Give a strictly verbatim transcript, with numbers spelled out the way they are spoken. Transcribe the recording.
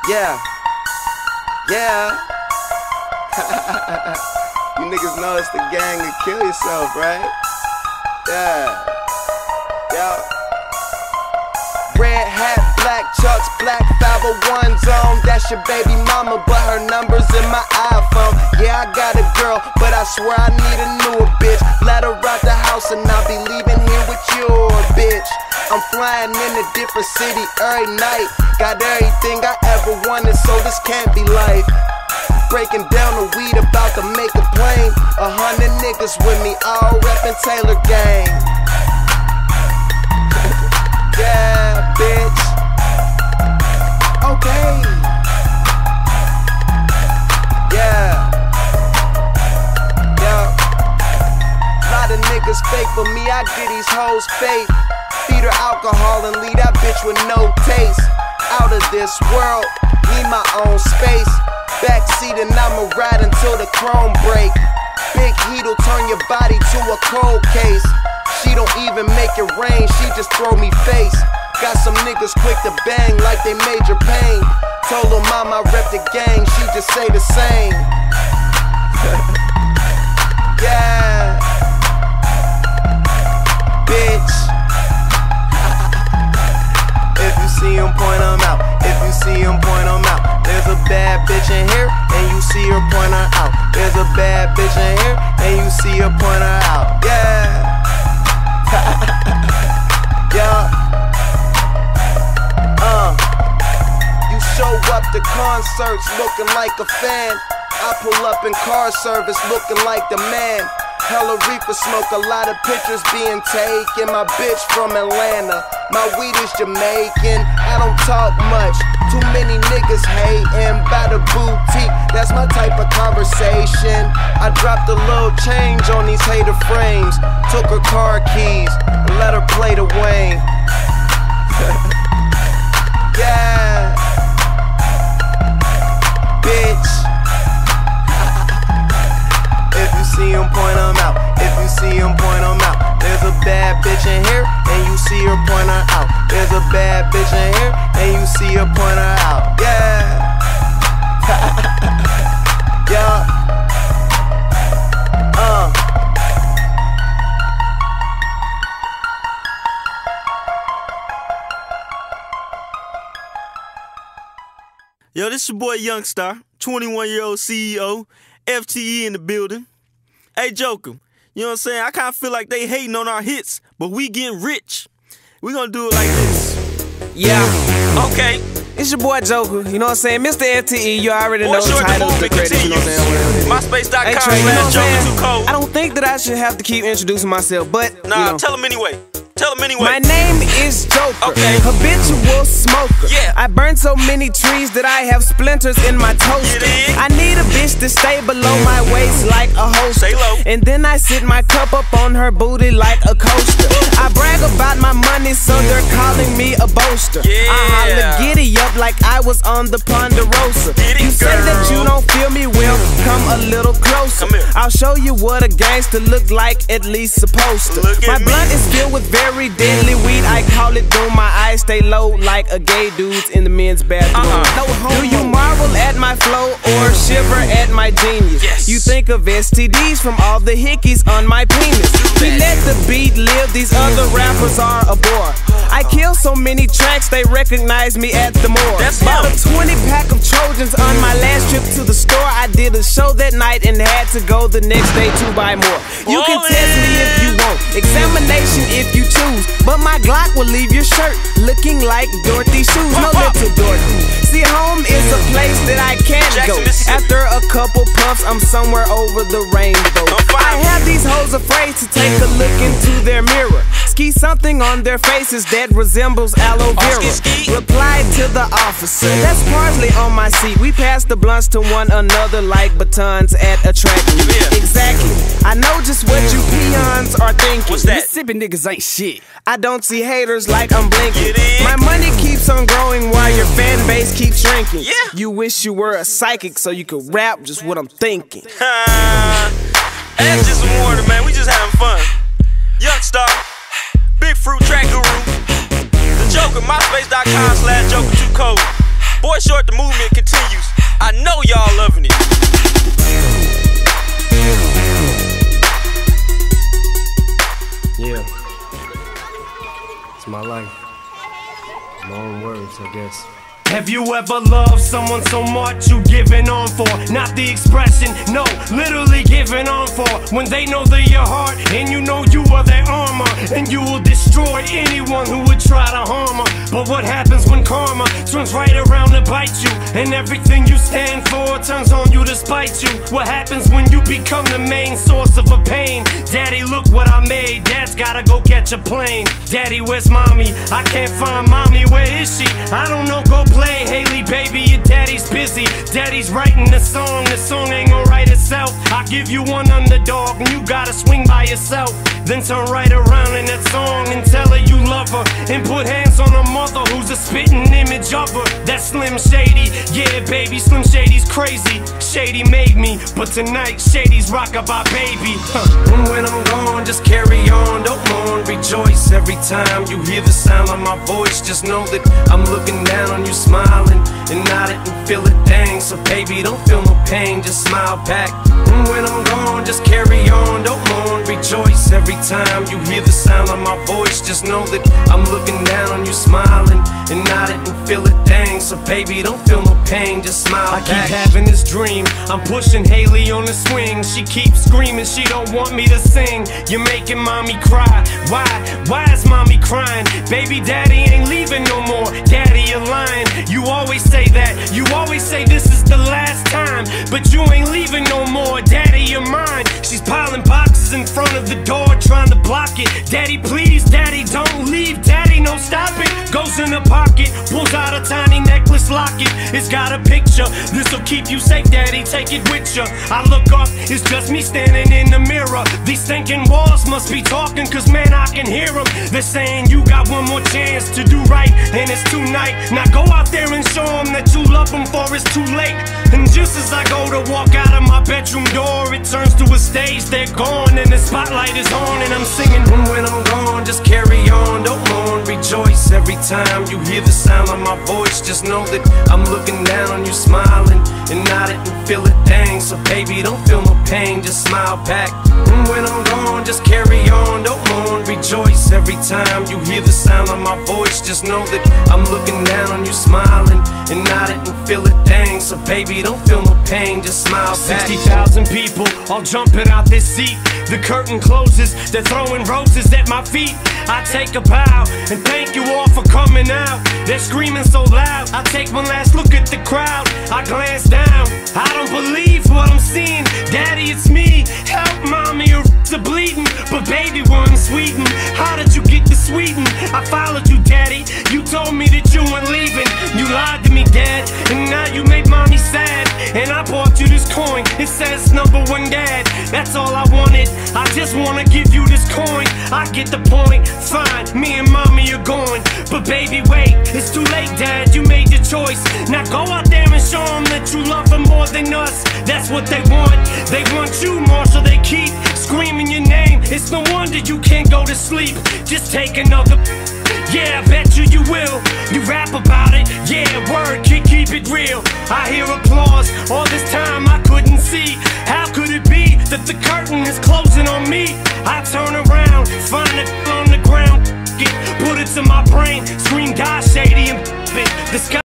Yeah. Yeah. You niggas know it's the gang and kill yourself, right? Yeah. Yeah. Red hat, black chucks, black five oh one zone. That's your baby mama, but her number's in my iPhone. Yeah, I got a girl, but I swear I need a newer bitch. Let her out the house and I'll be leaving here with your bitch. I'm flying in a different city every night. Got everything I ever wanted, so this can't be life. Breaking down the weed, about to make it plain. A hundred niggas with me, all reppin' Taylor Gang. Yeah, bitch. Okay. Yeah. Yeah. Lot of niggas fake, but me, I get these hoes fake. Feed her alcohol and leave that bitch with no taste. Out of this world, need my own space. Backseat and I'ma ride until the chrome break. Big heat'll turn your body to a cold case. She don't even make it rain, she just throw me face. Got some niggas quick to bang like they Major Pain. Told her mama I rep the gang, she just say the same. Yeah. Bitch. If you see him, point him out. If you see him, point him out. There's a bad bitch in here, and you see her, point her out. There's a bad bitch in here, and you see her, point her out. Yeah. Yeah. Uh. You show up to concerts looking like a fan. I pull up in car service looking like the man. Hella reefer smoke, a lot of pictures being taken. My bitch from Atlanta, my weed is Jamaican. I don't talk much, too many niggas hating. By the boutique, that's my type of conversation. I dropped a little change on these hater frames. Took her car keys, and let her play the Wayne. Yeah. Bitch. If you see him, point him out. If you see him, point him out. There's a bad bitch in here, and you see her, point her out. There's a bad bitch in here, and you see her, point her out. Yeah. Yeah. Uh. Yo, this your boy Youngstar, twenty-one year old C E O, F T E in the building. Hey, Joker, you know what I'm saying? I kind of feel like they hating on our hits, but we getting rich. We gonna do it like this. Yeah. Okay. It's your boy Joker, you know what I'm saying? Mister F T E, you already know the short title, the the credits, you know what I'm saying? MySpace dot com Hey, Trey, you know what I'm slash saying? Joker too cold. I don't think that I should have to keep introducing myself, but, Nah, you know. tell him anyway. Tell him anyway. My name is Joker, Okay. habitual smoker. Yeah. I burn so many trees that I have splinters in my toaster. dig? I need a bitch to stay below my waist like a holster. Stay low. And then I sit my cup up on her booty like a coaster. I brag about my money, so they're calling me a boaster. Yeah. I holla giddy up like I was on the Ponderosa. Get it, You say that girl. you don't feel me well, come a little closer. Come here. I'll show you what a gangster look like, at least supposed to. Look at my me. blunt is filled with very deadly weed. I call it doom. My eyes stay low like a gay dude's in the men's bathroom. Uh-uh. No homo. Do you marvel at my flow or shiver at my genius? Yes. You think of S T Ds from all the hickeys on my penis. We let the beat live, these other rappers are a bore. I kill so many tracks, they recognize me at the more. That's Bought him. a twenty pack of Trojans on my last trip to the store. I did a show that night and had to go the next day to buy more. You can Ballin'. test me if you want, examination if you choose, but my Glock will leave your shirt looking like Dorothy's shoes. No little Dorothy. See, home is a place that I can't Jackson, go. Mississippi. After a couple puffs, I'm somewhere over the rainbow. I'm fine. I have these hoes afraid to take a look into their mirror. Ski something on their faces that resembles aloe vera. ski, ski. Replied to the officer, that's parsley on my seat. We pass the blunts to one another like batons at a track meet. Yeah. Exactly. I know just what you peons are thinking. What's that? Mississippi niggas ain't shit. I don't see haters like I'm blinking. Get in. My money keeps on growing while your fan base keeps shrinking. Yeah. You wish you were a psychic so you could rap just what I'm thinking. Uh, that's just some water, man. We just having fun. Youngstar, Big Fruit Track Guru, The Joker, MySpace dot com slash Joker too cold. Boy Boy Short, the movement continues. I know y'all loving it. Yeah, it's my life. My own words, I guess. Have you ever loved someone so much you giving on for? Not the expression, no, literally giving on for. When they know they're your heart and you know you are their armor, and you will destroy anyone who would try to harm her. But what happens when karma turns right around to bite you, and everything you stand for turns on you to spite you? What happens when you become the main source of a pain? Daddy, look what I made. Dad's gotta go catch a plane. Daddy, where's mommy? I can't find mommy, where is she? I don't know, go play. Haley, baby, your daddy's busy. Daddy's writing the song, the song ain't gonna write itself. I give you one underdog and you gotta swing by yourself. Then turn right around in that song and tell her you love her, and put hands on her mother who's a spitting image of her. That's Slim Shady, yeah baby, Slim Shady's crazy. Shady made me, but tonight Shady's rockabye baby. Huh. And when I'm gone, just carry on, don't mourn, rejoice. Every time you hear the sound of my voice, just know that I'm looking down on you, smiling and nod it and feel it, dang. So baby, don't feel no pain, just smile back. And when I'm gone, just carry on, don't mourn, rejoice. Every time you hear the sound of my voice, just know that I'm looking down on you, smiling and nod it and feel it, dang. So baby, don't feel no pain, just smile I back. I keep having this dream, I'm pushing Haley on the swing. She keeps screaming, she don't want me to sing. You're making mommy cry, why? Why is mommy crying? Baby, daddy ain't leaving no more. Daddy, you're lying, you always say that. You always say this is the last time, but you ain't leaving no more. Daddy, you're mine. She's piling boxes in front of the door, trying to block it. Daddy, please, daddy, don't leave. Daddy, no, stop it. Goes in the pocket, pulls out a tiny necklace locket. It's got a picture, this'll keep you safe, daddy, take it with you. I look up, it's just me standing in the mirror. These thinking walls must be talking, cause man, I can hear them. They're saying you got one more chance to do right, and it's tonight. Now go out there and show them that you love them, for it's too late. And just as I go to walk out of my bedroom door, it turns to a stage, they're gone, and the spotlight is on, and I'm singing. And when I'm gone, just carry on, don't mourn, rejoice. Every time you hear the sound of my voice, just know that I'm looking down on you, smiling and nod it and feel it, dang. So baby, don't feel no pain, just smile back. And when I'm gone, just carry on, don't mourn, rejoice. Every time you hear the sound of my voice, just know that I'm looking down on you, smiling and nod it and feel it, dang. So baby, don't feel no pain, just smile back. sixty thousand people all jumping out this seat. The curtain closes, they're throwing roses at my feet. I take a bow and thank you all for coming out. They're screaming so loud, I take one last look at the crowd. I glance down, I don't believe what I'm seeing. Daddy, it's me, help mommy, your are bleeding. But baby, we're in Sweden, how did you get to Sweden? I followed you, daddy, you told me that you weren't leaving. You lied to me, dad, and now you made mommy sad. And I bought you this coin, it says number one dad. That's all I wanted, I just wanna give you this coin. I get the point, fine, me and mommy are going. But baby, wait, it's too late, dad, you made your choice. Now go out there and show them that you love them more than us. That's what they want, they want you more, so they keep screaming your name. It's no wonder you can't go to sleep, just take another. Yeah, I bet you you will. You rap about it, yeah, word, keep, keep it real. I hear applause, all this time I couldn't see. How could it be that the curtain is closing on me? I turn around, find it on the ground, get, put it to my brain, scream God Shady and the sky.